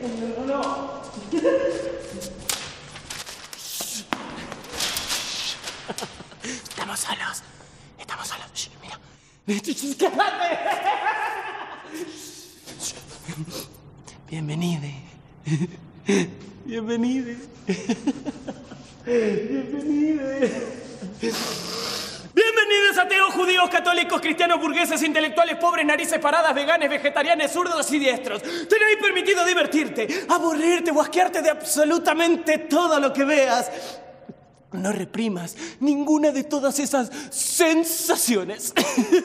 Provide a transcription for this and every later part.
No. Estamos solos. Shh, mira. ¡Cállate! Bienvenide. Bienvenidos ateos, judíos, católicos, cristianos, burgueses, intelectuales, pobres, narices paradas, veganes, vegetarianos, zurdos y diestros. Tenéis permitido divertirte, aburrirte o asquearte de absolutamente todo lo que veas. No reprimas ninguna de todas esas sensaciones.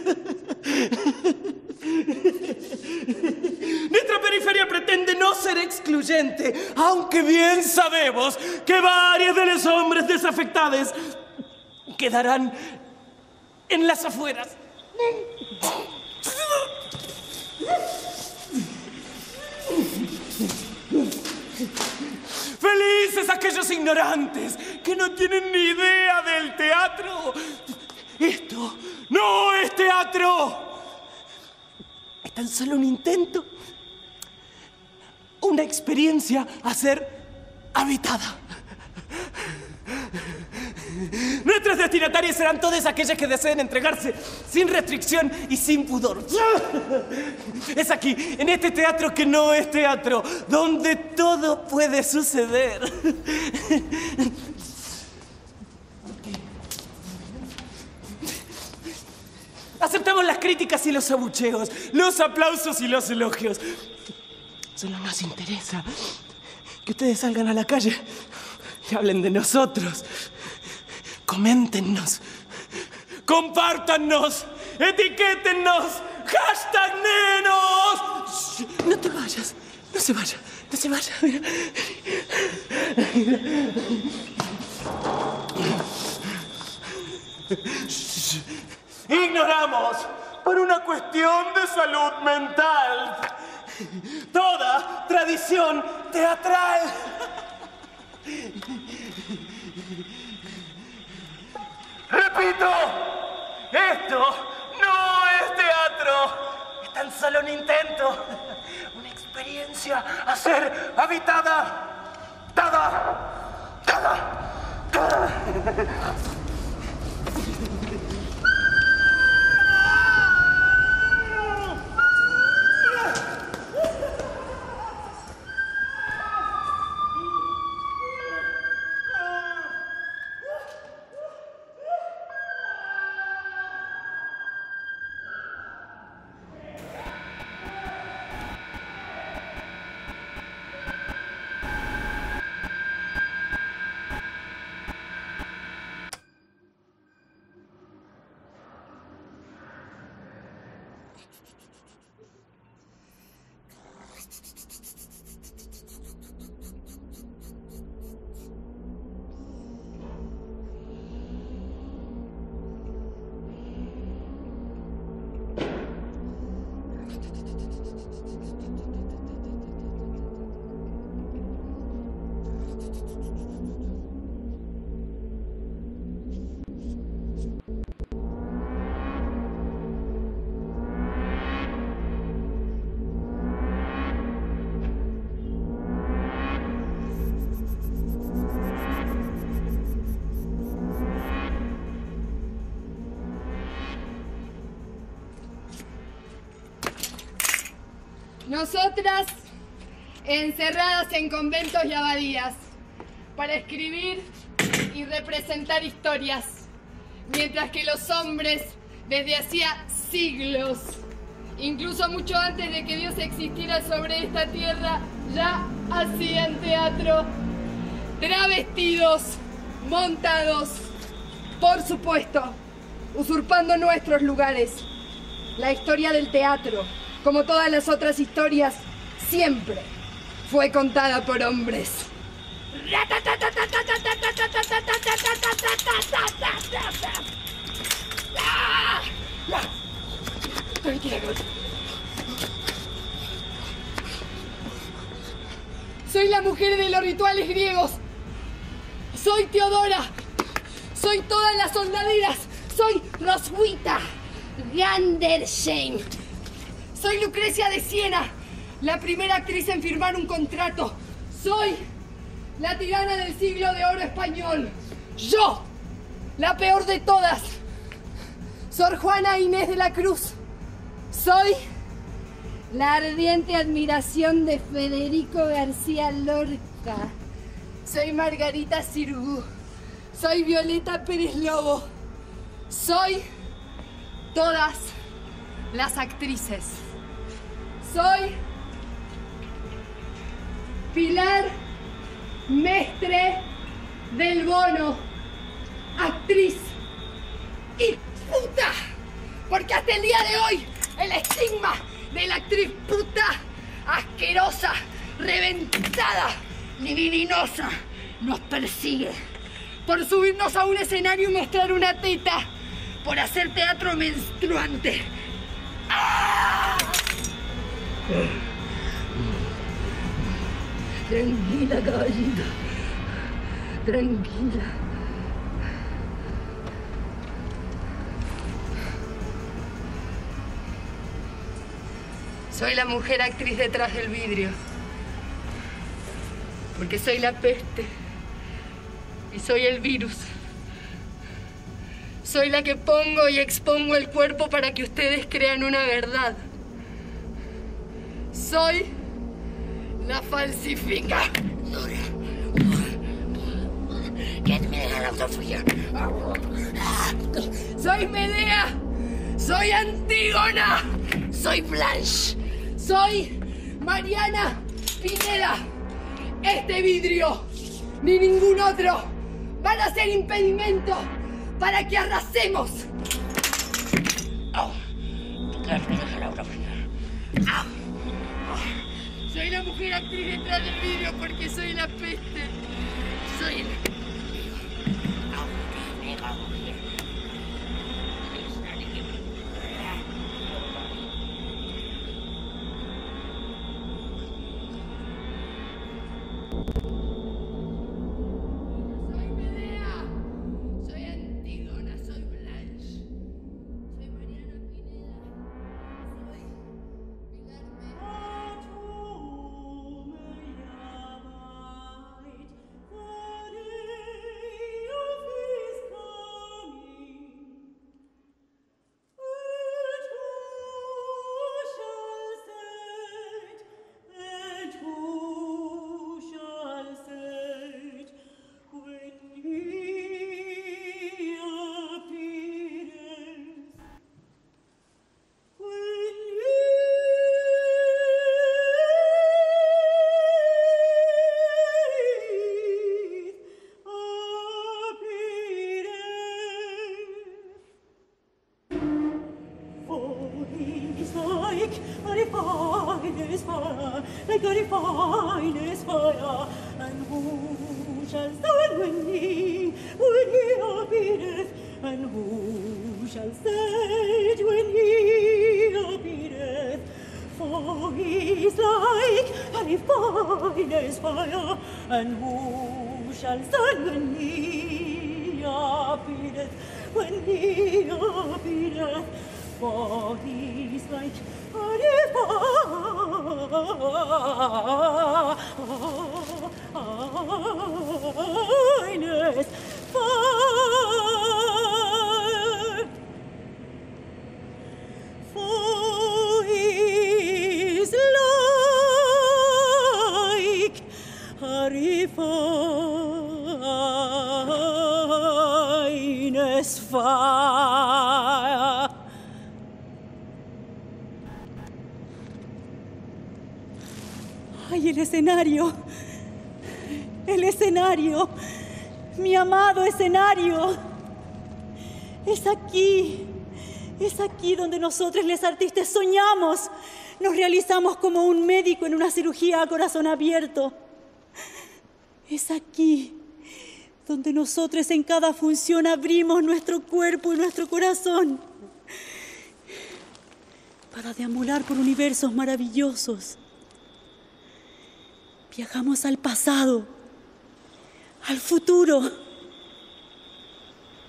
Nuestra periferia pretende no ser excluyente, aunque bien sabemos que varios de los hombres desafectados quedarán en las afueras. Felices aquellos ignorantes que no tienen ni idea del teatro. Esto no es teatro. Es tan solo un intento, una experiencia a ser habitada. Nuestros destinatarios serán todas aquellas que deseen entregarse sin restricción y sin pudor. Es aquí, en este teatro que no es teatro, donde todo puede suceder. Aceptamos las críticas y los abucheos, los aplausos y los elogios. Solo nos interesa que ustedes salgan a la calle y hablen de nosotros. Coméntenos, compártannos, etiquétennos, #nenos. No te vayas, no se vaya. Mira. Ignoramos, por una cuestión de salud mental, toda tradición teatral. Repito, esto no es teatro, es tan solo un intento, una experiencia a ser habitada, dada. Nosotras, encerradas en conventos y abadías, para escribir y representar historias, mientras que los hombres, desde hacía siglos, incluso mucho antes de que Dios existiera sobre esta tierra, ya hacían teatro, travestidos, montados, por supuesto, usurpando nuestros lugares. La historia del teatro, como todas las otras historias, siempre fue contada por hombres. Soy la mujer de los rituales griegos. Soy Teodora. Soy todas las soldaderas. Soy Roswitha Gandersheim. Soy Lucrecia de Siena, la primera actriz en firmar un contrato. Soy la tirana del siglo de oro español. Yo, la peor de todas. Sor Juana Inés de la Cruz. Soy la ardiente admiración de Federico García Lorca. Soy Margarita Xirgu. Soy Violeta Pérez Lobo. Soy todas las actrices. Soy Pilar Mestre del Bono, actriz y puta. Porque hasta el día de hoy el estigma de la actriz puta, asquerosa, reventada, libidinosa, nos persigue. Por subirnos a un escenario y mostrar una teta. Por hacer teatro menstruante. ¡Ah! Tranquila, caballito. Tranquila. Soy la mujer actriz detrás del vidrio. Porque soy la peste. Y soy el virus. Soy la que pongo y expongo el cuerpo para que ustedes crean una verdad. Soy la falsificadora. ¿Quién me deja la autofía? Soy Medea. Soy Antígona. Soy Blanche. Soy Mariana Pineda. Este vidrio, ni ningún otro, van a ser impedimento para que arrasemos. Soy la mujer actriz detrás del vidrio porque soy la peste. Soy la... And who shall stand when he appeareth? When he appeareth, for he is like finest fire. For he is like a refinest fire. ¡Ay, el escenario! ¡El escenario! ¡Mi amado escenario! Es aquí donde nosotros, les artistas, soñamos, nos realizamos como un médico en una cirugía a corazón abierto. Es aquí donde nosotros en cada función abrimos nuestro cuerpo y nuestro corazón para deambular por universos maravillosos. Viajamos al pasado, al futuro.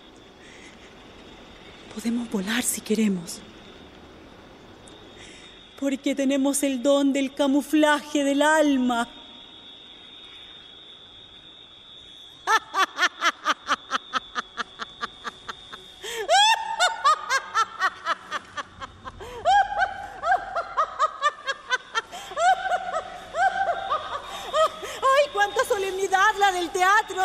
Podemos volar si queremos. porque tenemos el don del camuflaje del alma. ¡Ay, cuánta solemnidad la del teatro!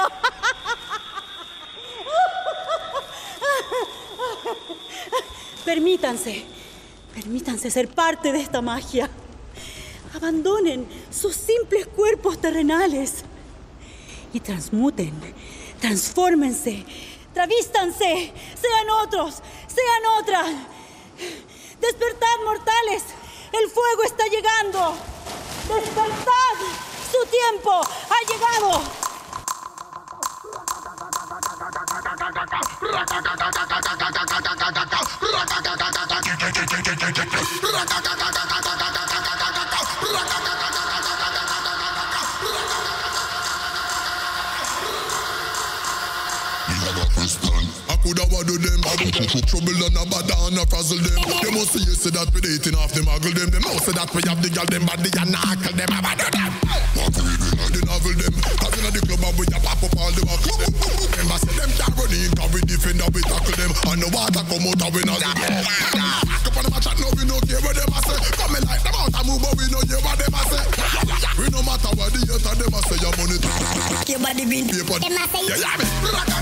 Permítanse ser parte de esta magia. Abandonen sus simples cuerpos terrenales y transfórmense, travístanse, sean otros, sean otras. Despertad, mortales, el fuego está llegando. Despertad, su tiempo ha llegado. I could have do them, I do trouble and a bad and a frazzle them. They must see you say that we dating off them, muggle them. They know say that we have the girl them body and knuckle them. I do them. What we do now, they novel them. Cause in the club and we a pop up all the buckle them. Remember say them can't run in, cause we defend and we tackle them. And the water come out and we not see them. Back up on the match and now we no care what them a say. Come like them out and move but we no hear what them a say. We no matter what the hate and them a say. Your money talk. Your body been paper. Them a say. Yeah, yeah, me.